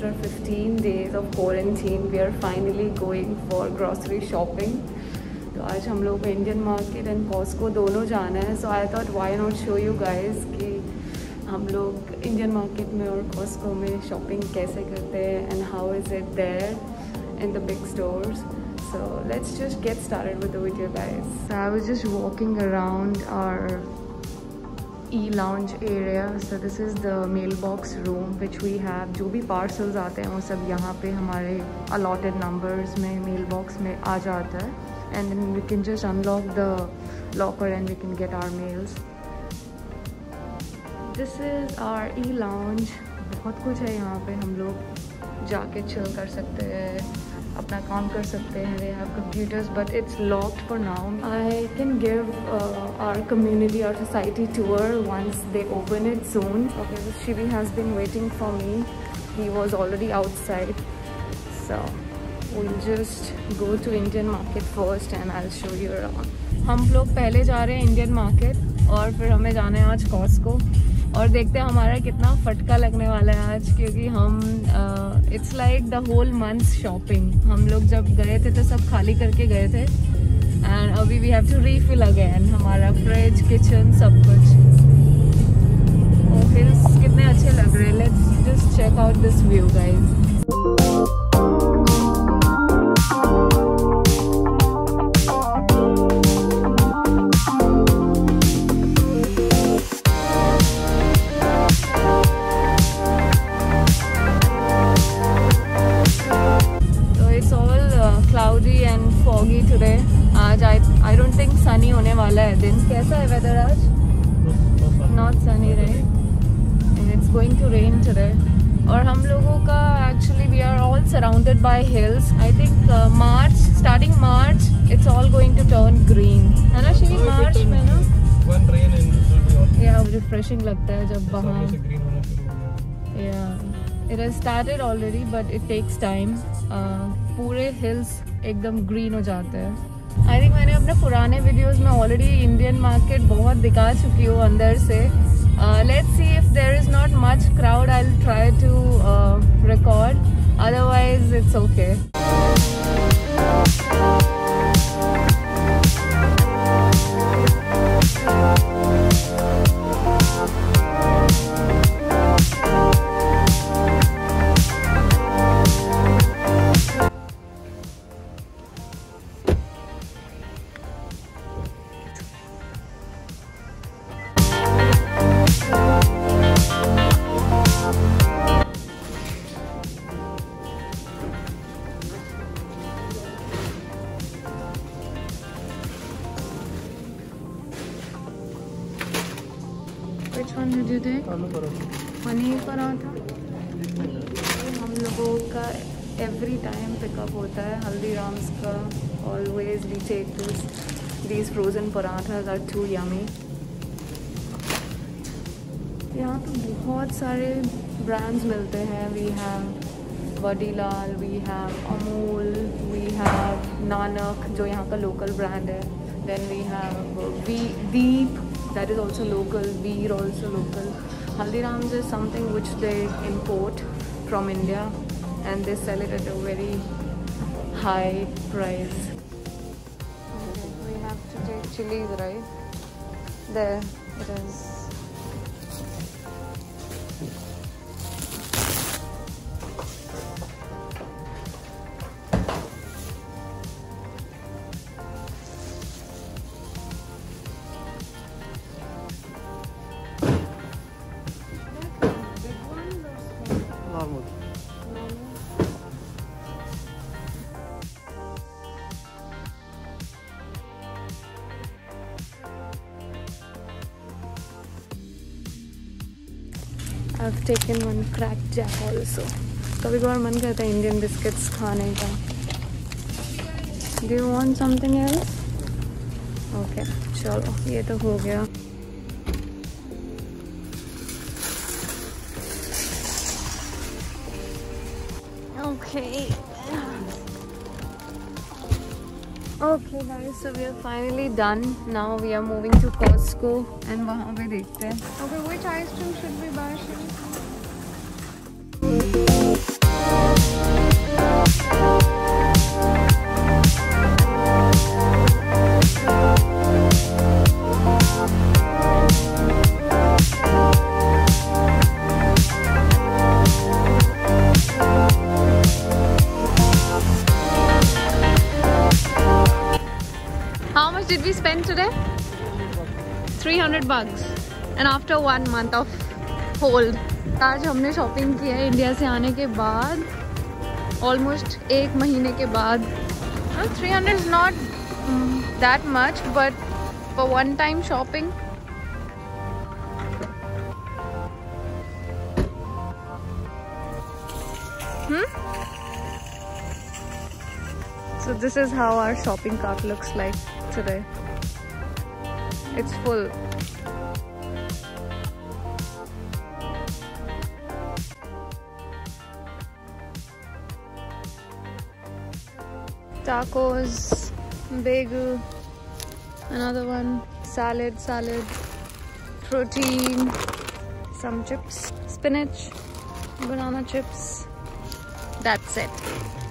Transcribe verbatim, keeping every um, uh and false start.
after fifteen days of quarantine, we are finally going for grocery shopping. तो आज हम लोग को इंडियन मार्केट एंड कॉस्को दोनों जाना है. So I thought why not show you guys कि हम लोग इंडियन मार्केट में और कॉस्को में शॉपिंग कैसे करते हैं and how is it there in the big stores. So let's just get started with the video, guys. So I was just walking around our e-lounge area. So this is the mailbox room which we have. जो भी parcels आते हैं वो सब यहाँ पे हमारे allotted numbers में mailbox में आ जाता है. And then we can just unlock the locker and we can get our mails. This is our e-lounge. बहुत कुछ है यहाँ पे. हम लोग जाके chill कर सकते हैं, अपना काम कर सकते हैं. They have computers, but it's locked for now. I can give uh, our community, our society tour once they open it soon. Okay, so Shivi has been waiting for me. He was already outside, so we'll just go to Indian market first and I'll show you around. हम लोग पहले जा रहे हैं Indian market और फिर हमें जाना है आज कॉस्को. और देखते हैं हमारा कितना फटका लगने वाला है आज, क्योंकि हम it's like the whole month shopping. हम लोग जब गए थे तो सब खाली करके गए थे एंड अभी we have to refill again. हमारा फ्रिज, किचन, सब कुछ. और हिल्स कितने अच्छे लग रहे हैं. Let's just check out this view guys. Cloudy and foggy today. आज I I don't think sunny होने वाला है दिन. कैसा है weather आज? Not sunny, right? And it's going to rain today. और हम लोगों का actually we are all surrounded by hills. I think uh, March, starting March, it's all going to turn green. है ना शिवी? March में ना? One rain and it will be all. Yeah, refreshing लगता है जब वहाँ. Yeah. It has started already, but it takes time. uh, पूरे hills एकदम green हो जाते हैं. I think मैंने अपने पुराने videos में already Indian market बहुत दिखा चुकी हूँ अंदर से. uh, let's see if there is not much crowd. I'll try to uh, record. Otherwise, it's okay. Which one did you take? Paneer paratha. हम लोगों का every time पिकअप होता है हल्दीराम्स का. Always we take those. These frozen parathas are too yummy. यहाँ तो बहुत सारे brands मिलते हैं. We have Vadilal, we have Amul, we have Nanak जो यहाँ का local brand है. Then we have Deep. That is also local. Veer also local. Haldiram's is something which they import from India and they sell it at a very high price. Okay, we have to take chilies, right? There it is. I've taken one cracked jack also. कभी कभार मन करता है Indian biscuits खाने का. Do you want something else? Okay, चलो ये तो हो गया. Okay. Okay guys, so we are finally done. Now we are moving to Costco and वहाँ पे देखते हैं. Okay, which ice cream should we buy? spend today? three hundred bucks. And after one month of hold. आज हमने shopping की है India से आने के बाद, ऑलमोस्ट एक महीने के बाद. three hundred is not mm, that much, but for one time shopping. Hmm? So this is how our shopping cart looks like today. It's full. Tacos, bagel, another one, salad, salad, protein, some chips, spinach, banana chips. That's it.